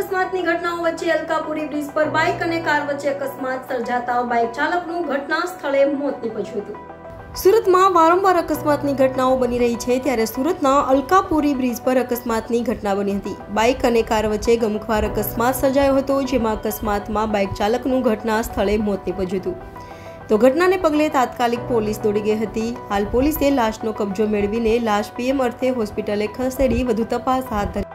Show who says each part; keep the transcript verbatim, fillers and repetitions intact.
Speaker 1: અકસ્માતની ઘટનાઓ વચ્ચે અલકાપુરી બ્રિજ પર બાઇક અને કાર વચ્ચે અકસ્માત સર્જાતા બાઇક ચાલકનું ઘટના સ્થળે મોત નીપજ્યું હતું। સુરતમાં વારંવાર અકસ્માતની ઘટનાઓ બની રહી છે, ત્યારે સુરતના અલકાપુરી બ્રિજ પર અકસ્માતની ઘટના બની હતી। બાઇક અને કાર વચ્ચે ગમખ્વાર અકસ્માત સર્જાયો હતો, જેમાં અકસ્માતમાં બાઇક ચાલકનું ઘટના સ્થળે મોત નીપજ્યું હતું। તો ઘટનાને પગલે તાત્કાલિક પોલીસ દોડી ગઈ હતી। હાલ પોલીસે લાશનો કબજો મેળવીને લાશ પીએમ અર્થે હોસ્પિટલે ખસેડી વધુ તપાસ હાથ ધરી।